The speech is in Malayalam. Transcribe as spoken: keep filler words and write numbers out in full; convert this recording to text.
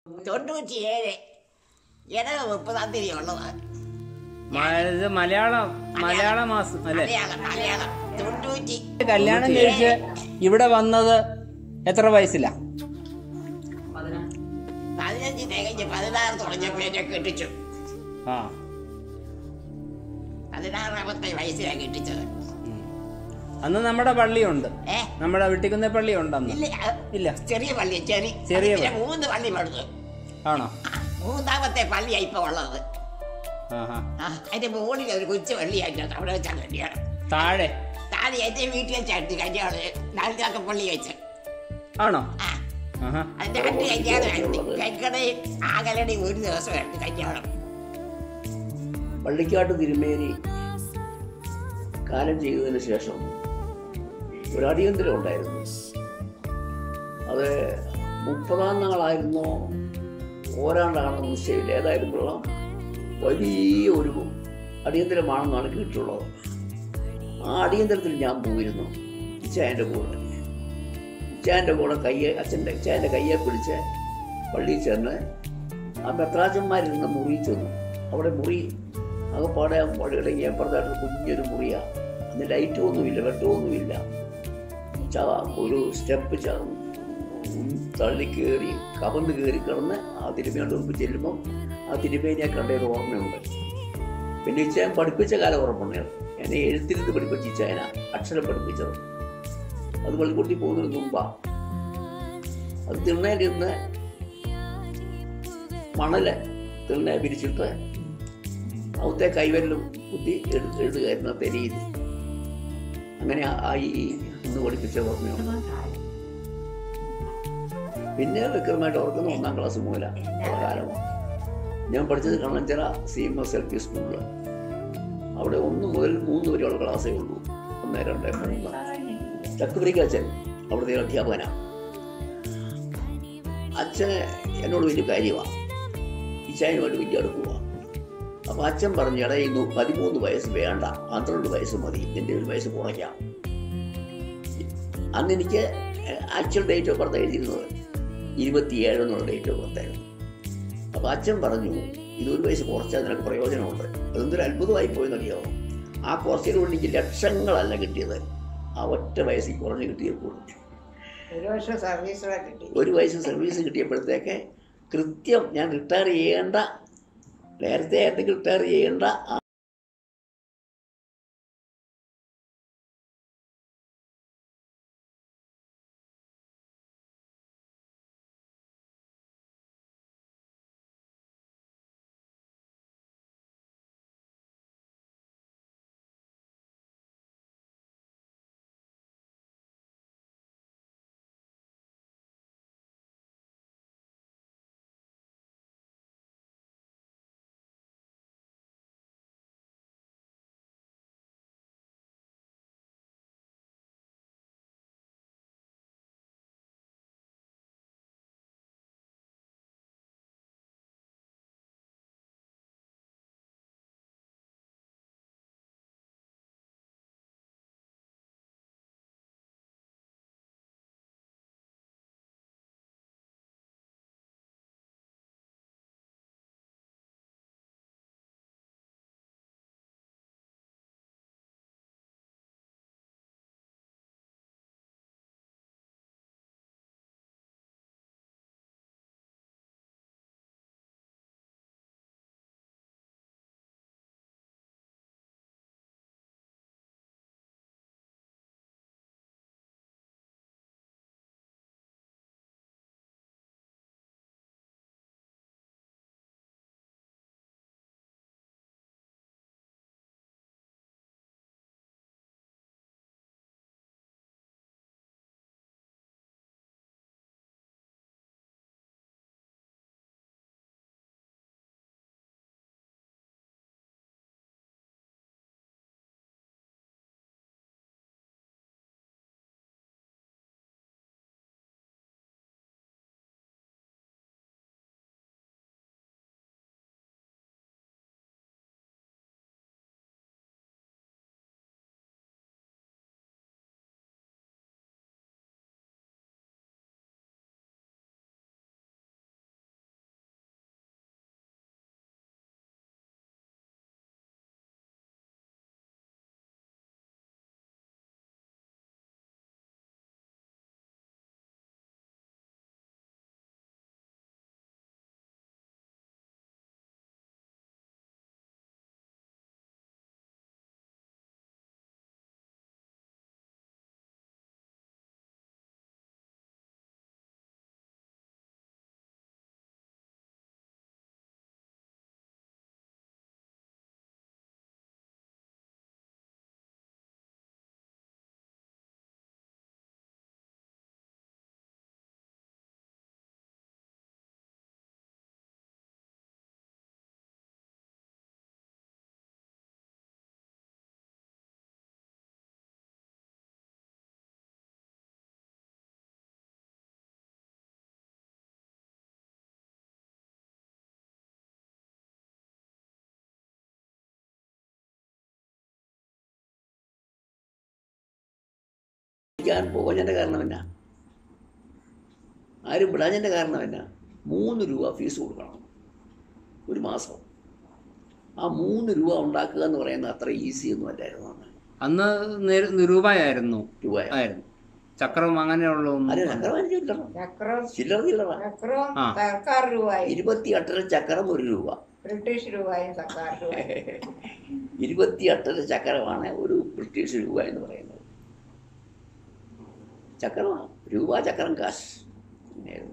തൊണ്ണൂറ്റിയേഴ് ഇടവ മുപ്പതാം തീയതി ഉള്ളതാണ്. ഇത് മലയാളം മലയാള മാസം അല്ലേ? മലയാളം മലയാളം തൊണ്ണൂറ്റി കല്യാണം കഴിച്ച് ഇവിടെ വന്നത് എത്ര വയസ്സിലാ? പതിനഞ്ച് തികഞ്ഞ് പതിനാറ് തുടങ്ങിയപ്പോ എന്നെ കെട്ടിച്ചു. ആ പതിനാറാമത്തെ വയസ്സിലാണ് കെട്ടിച്ചത്. അന്ന് നമ്മുടെ പള്ളിയുണ്ട്, ഏ നമ്മുടെ വെട്ടിക്കുന്ന പള്ളിയുണ്ട് അന്ന്. ഇല്ല ഇല്ല, ചെറിയ പള്ളി, ചെറിയ ചെറിയ ചെറിയ മൂന്ന് പള്ളി പടുത്തു. ആണോ? മൂന്നാമത്തെ പള്ളിയാ ഇപ്പൊ ഉള്ളത്. ആഹാ. ആ അതിന്റെ മുകളിൽ ഒരു കൊച്ചു പള്ളിയായിട്ട് അവിടെ വെച്ചാൽ കല്യാണം. താഴെ താഴെ എന്റെ വീട്ടിൽ വെച്ചായിരുന്നു കല്യാണം, നാലിലാക്ക പള്ളി വെച്ച്. ആണോ? ആ ആഹാ. അതിന്റെ രണ്ട് കല്യാണമായിരുന്നു. കൈക്കടയും ആകലടയും ഒരു ദിവസമായിരുന്നു കല്യാണം. പള്ളിക്കാട്ട് തിരുമേനി കാലം ചെയ്തതിന് ശേഷം ഒരു അടിയന്തരം ഉണ്ടായിരുന്നു. അത് മുപ്പതാം നാളായിരുന്നോ ഓരാണ്ടാണെന്ന് നിശ്ചയമില്ല. ഏതായാലും കൊള്ളാം, വലിയ ഒരു അടിയന്തരമാണെന്നാണ് കേട്ടിട്ടുള്ളത്. ആ അടിയന്തരത്തിൽ ഞാൻ പോയിരുന്നു ഇച്ചായൻ്റെ കൂടെ. ഇച്ചായൻ്റെ കൂടെ കയ്യെ അച്ഛൻ്റെ ഇച്ചായൻ്റെ കയ്യെ പിടിച്ച് പള്ളിയിൽ ചെന്ന് ആ മെത്രാച്ചന്മാരിരുന്ന് മുറിയിൽ ചെന്നു. അവിടെ മുറി അകപ്പാടെ പള്ളിയുടെ അപ്പുറത്തായിട്ട് കുഞ്ഞൊരു മുറിയാണ്. അന്ന് ലൈറ്റും ഒന്നുമില്ല, വെട്ടമൊന്നുമില്ല. ച ഒരു സ്റ്റെപ്പ് ച തള്ളി കയറി കവന്ന് കയറി കിടന്ന് ആ തിരുമേൻ്റെ മുമ്പ് ചെല്ലുമ്പം ആ തിരുമേനിയെ കണ്ടൊരു ഓർമ്മയുണ്ട്. പിന്നെ ഇച്ചായൻ പഠിപ്പിച്ച കാലം ഓർമ്മയാണ്. എന്നെ എഴുത്തിരുന്ന് പഠിപ്പിച്ച ഇച്ചായന അക്ഷരം പഠിപ്പിച്ചത്. അത് പള്ളിക്കൂട്ടി പോകുന്നതിന് മുമ്പാ. അത് തിണ്ണയിലിരുന്ന് മണല് തിണ്ണ പിരിച്ചിട്ട് അവിടുത്തെ കൈവരലും കുത്തി എഴു എഴുതുകയായിരുന്നു തെരീതി. അങ്ങനെ ആയി ഇന്ന് പഠിപ്പിച്ച ഓർമ്മയുണ്ട്. പിന്നെ വ്യക്തമായിട്ട് ഓർക്കുന്ന ഒന്നാം ക്ലാസ് മൂല കാലമാണ്. ഞാൻ പഠിച്ചത് Kannanchira C M S L P സ്കൂളിൽ. അവിടെ ഒന്ന് മുതൽ മൂന്ന് വരെയുള്ള ക്ലാസ്സേ ഉള്ളൂ. ഒന്ന് രണ്ട് മൂന്ന്. ചക്കുപുരിക്ക് അച്ഛൻ അവിടുത്തെ അധ്യാപകനാണ്. അച്ഛന് എന്നോട് വലിയ കാര്യമാണ്, ഇച്ചായനുമായിട്ട് വലിയ അടുക്കുക. അപ്പം അച്ഛൻ പറഞ്ഞു, എടാ ഇന്ന് പതിമൂന്ന് വയസ്സ് വേണ്ട, പന്ത്രണ്ട് വയസ്സ് മതി, എൻ്റെ ഒരു വയസ്സ് കുറയ്ക്കാം. അന്ന് എനിക്ക് ആക്ച്വൽ ഡേറ്റ് ഓഫ് ബർത്ത് എഴുതിയിരുന്നത് ഇരുപത്തിയേഴ് എന്നുള്ള ഡേറ്റ് ഓഫ് ബർത്ത് ആയിരുന്നു. അപ്പം അച്ഛൻ പറഞ്ഞു, ഇതൊരു വയസ്സ് കുറച്ചാൽ നിനക്ക് പ്രയോജനമുണ്ട്. അതെന്തൊരു അത്ഭുതമായി പോയെന്നറിയാമോ? ആ കുറച്ചിന് കൊണ്ട് എനിക്ക് ലക്ഷങ്ങളല്ല കിട്ടിയത്, ആ ഒറ്റ വയസ്സിൽ കുറഞ്ഞ് കിട്ടിയപ്പോൾ. ഒരു വർഷം സർവീസ് കിട്ടി. ഒരു വയസ്സ് സർവീസ് കിട്ടിയപ്പോഴത്തേക്ക് കൃത്യം ഞാൻ റിട്ടയർ ചെയ്യേണ്ട, നേരത്തെ ആയിരുന്നെങ്കിൽ റിട്ടയർ ചെയ്യേണ്ട പഠിക്കാൻ പോകഞ്ഞതിൻ്റെ കാരണം എന്നാ, ആരും വിടാഞ്ഞതിൻ്റെ കാരണം എന്നാ, മൂന്ന് രൂപ ഫീസ് കൊടുക്കണം ഒരു മാസം. ആ മൂന്ന് രൂപ ഉണ്ടാക്കുക എന്ന് പറയുന്നത് അത്ര ഈസി ഒന്നും അല്ലായിരുന്നു. അന്ന് നിര- നിരൂപയായിരുന്നു രൂപ ആയിരുന്നു ചക്രവും അങ്ങനെയുള്ള അല്ല, ചക്രം എനിക്ക് ചില്ലറ ചക്രം ചില്ലറ ചില്ലറ ചക്രവും ആ. സർക്കാർ രൂപയും ഇരുപത്തി എട്ടര ചക്രം ഒരു രൂപ, ബ്രിട്ടീഷ് രൂപയും സർക്കാർ രൂപയും. ഇരുപത്തി എട്ടര ചക്രമാണ് ഒരു ബ്രിട്ടീഷ് രൂപ എന്ന് പറയുന്നത്. ചക്രമാണ് രൂപ, ചക്രം, കാശ്. അങ്ങനെയായിരുന്നു.